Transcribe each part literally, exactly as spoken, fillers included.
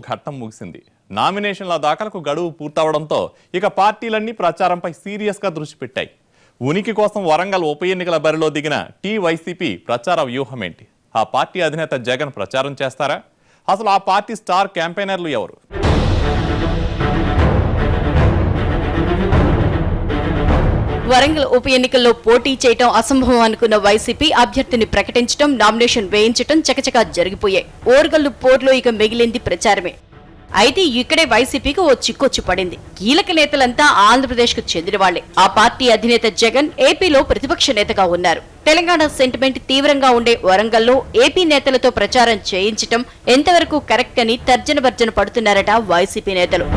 ఘట్టం ముగిసింది. నామినేషన్ల దాఖలకు గడువు పూర్తవడంతో ఇక పార్టీలన్నీ ప్రచారంపై సీరియస్ గా దృష్టి పెట్టాయి. ఉనికి కోసం వరంగల్ ఉప ఎన్నికల బరిలో దిగిన టీ వైసీపీ ప్రచార వ్యూహం ఏంటి? ఆ పార్టీ అధినేత జగన్ ప్రచారం చేస్తారా? అసలు ఆ పార్టీ స్టార్ క్యాంపెయినర్లు ఎవరు? వరంగల్ ఉప ఎన్నికల్లో పోటీ చేయటం అసంభవం అనుకున్న వైసీపీ అభ్యర్థిని ప్రకటించడం, నామినేషన్ వేయించడం చకచకా జరిగిపోయాయి. ఓర్గల్లు పోర్లో ఇక మిగిలింది ప్రచారమే. అయితే ఇక్కడే వైసీపీకి ఓ చిక్కొచ్చి పడింది. కీలక నేతలంతా ఆంధ్రప్రదేశ్ కు చెందిన వాళ్లే. ఆ పార్టీ అధినేత జగన్ ఏపీలో ప్రతిపక్ష నేతగా ఉన్నారు. తెలంగాణ సెంటిమెంట్ తీవ్రంగా ఉండే వరంగల్లో ఏపీ నేతలతో ప్రచారం చేయించటం ఎంతవరకు కరెక్ట్ అని తర్జన భర్జన పడుతున్నారట వైసీపీ నేతలు.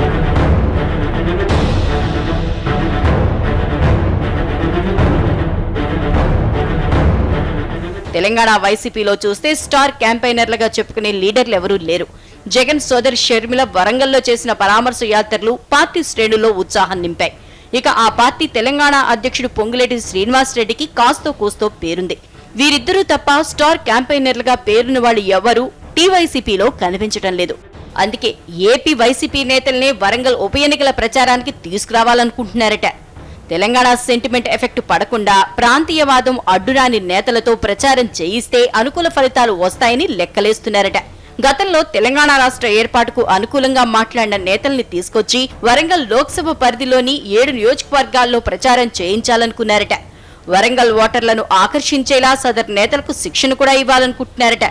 తెలంగాణ వైసీపీలో చూస్తే స్టార్ క్యాంపెయినర్లుగా చెప్పుకునే లీడర్లు ఎవరూ లేరు. జగన్ సోదరి షర్మిల వరంగల్లో చేసిన పరామర్శ యాత్రలు పార్టీ శ్రేణుల్లో ఉత్సాహం నింపాయి. ఇక ఆ పార్టీ తెలంగాణ అధ్యక్షుడు పొంగులేటి శ్రీనివాస్ రెడ్డికి కాస్తో కూస్తో పేరుంది. వీరిద్దరూ తప్ప స్టార్ క్యాంపెయినర్లుగా పేరున్న వాళ్ళు ఎవరూ టీవైసీపీలో కనిపించడం లేదు. అందుకే ఏపీ వైసీపీ నేతల్నే వరంగల్ ఉప ఎన్నికల ప్రచారానికి తీసుకురావాలనుకుంటున్నారట. తెలంగాణ సెంటిమెంట్ ఎఫెక్ట్ పడకుండా ప్రాంతీయవాదం అడ్డురాని నేతలతో ప్రచారం చేయిస్తే అనుకూల ఫలితాలు వస్తాయని లెక్కలేస్తున్నారట. గతంలో తెలంగాణ రాష్ట్ర ఏర్పాటుకు అనుకూలంగా మాట్లాడిన నేతల్ని తీసుకొచ్చి వరంగల్ లోక్సభ పరిధిలోని ఏడు నియోజకవర్గాల్లో ప్రచారం చేయించాలనుకున్నారట. వరంగల్ ఓటర్లను ఆకర్షించేలా సదరు నేతలకు శిక్షణ కూడా ఇవ్వాలనుకుంటున్నారట.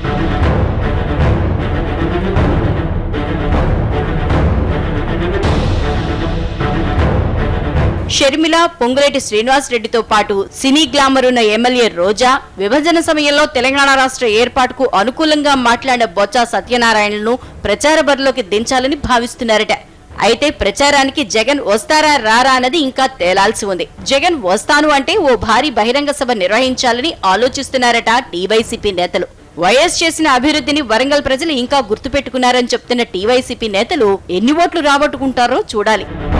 షర్మిల, పొంగులేటి శ్రీనివాస్ రెడ్డితో పాటు సినీ గ్లామర్ ఉన్న ఎమ్మెల్యే రోజా, విభజన సమయంలో తెలంగాణ రాష్ట్ర ఏర్పాటుకు అనుకూలంగా మాట్లాడిన బొత్స సత్యనారాయణను ప్రచార బరిలోకి దించాలని భావిస్తున్నారట. అయితే ప్రచారానికి జగన్ వస్తారా రారా అన్నది ఇంకా తేలాల్సి ఉంది. జగన్ వస్తాను అంటే ఓ భారీ బహిరంగ సభ నిర్వహించాలని ఆలోచిస్తున్నారట టీవైసీపీ నేతలు. వైఎస్ చేసిన అభివృద్ధిని వరంగల్ ప్రజలు ఇంకా గుర్తుపెట్టుకున్నారని చెప్తున్న టీవైసీపీ నేతలు ఎన్ని ఓట్లు రాబట్టుకుంటారో చూడాలి.